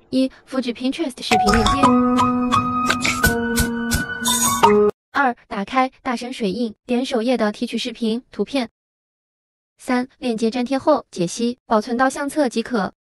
一、复制 Pinterest 视频链接。2、打开大神水印，点首页的提取视频图片。3、链接粘贴后解析，保存到相册即可。